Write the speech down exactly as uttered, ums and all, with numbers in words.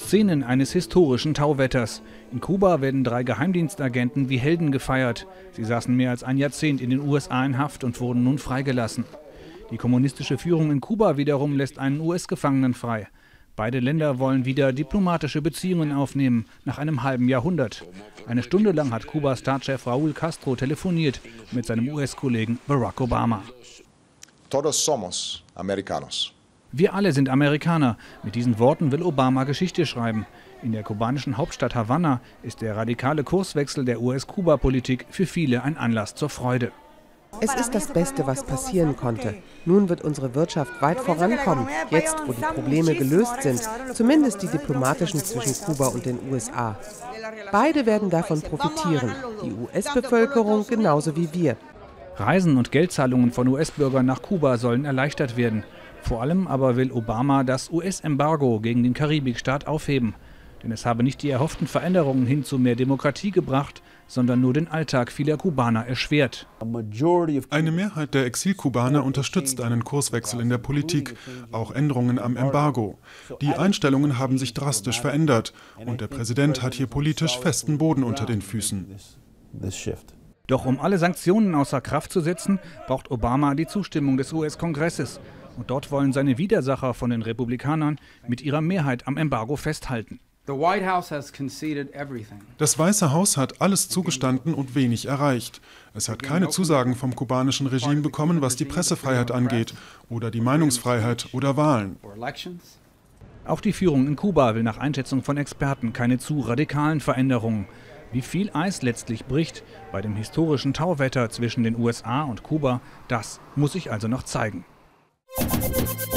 Szenen eines historischen Tauwetters. In Kuba werden drei Geheimdienstagenten wie Helden gefeiert. Sie saßen mehr als ein Jahrzehnt in den U S A in Haft und wurden nun freigelassen. Die kommunistische Führung in Kuba wiederum lässt einen U S-Gefangenen frei. Beide Länder wollen wieder diplomatische Beziehungen aufnehmen, nach einem halben Jahrhundert. Eine Stunde lang hat Kubas Staatschef Raúl Castro telefoniert mit seinem U S-Kollegen Barack Obama. Todos somos americanos. Wir alle sind Amerikaner. Mit diesen Worten will Obama Geschichte schreiben. In der kubanischen Hauptstadt Havanna ist der radikale Kurswechsel der U S-Kuba-Politik für viele ein Anlass zur Freude. Es ist das Beste, was passieren konnte. Nun wird unsere Wirtschaft weit vorankommen, jetzt wo die Probleme gelöst sind, zumindest die diplomatischen zwischen Kuba und den U S A. Beide werden davon profitieren, die U S-Bevölkerung genauso wie wir. Reisen und Geldzahlungen von U S-Bürgern nach Kuba sollen erleichtert werden. Vor allem aber will Obama das U S-Embargo gegen den Karibikstaat aufheben. Denn es habe nicht die erhofften Veränderungen hin zu mehr Demokratie gebracht, sondern nur den Alltag vieler Kubaner erschwert. Eine Mehrheit der Exilkubaner unterstützt einen Kurswechsel in der Politik, auch Änderungen am Embargo. Die Einstellungen haben sich drastisch verändert und der Präsident hat hier politisch festen Boden unter den Füßen. Doch um alle Sanktionen außer Kraft zu setzen, braucht Obama die Zustimmung des U S-Kongresses. Und dort wollen seine Widersacher von den Republikanern mit ihrer Mehrheit am Embargo festhalten. Das Weiße Haus hat alles zugestanden und wenig erreicht. Es hat keine Zusagen vom kubanischen Regime bekommen, was die Pressefreiheit angeht oder die Meinungsfreiheit oder Wahlen. Auch die Führung in Kuba will nach Einschätzung von Experten keine zu radikalen Veränderungen. Wie viel Eis letztlich bricht bei dem historischen Tauwetter zwischen den U S A und Kuba, das muss sich also noch zeigen.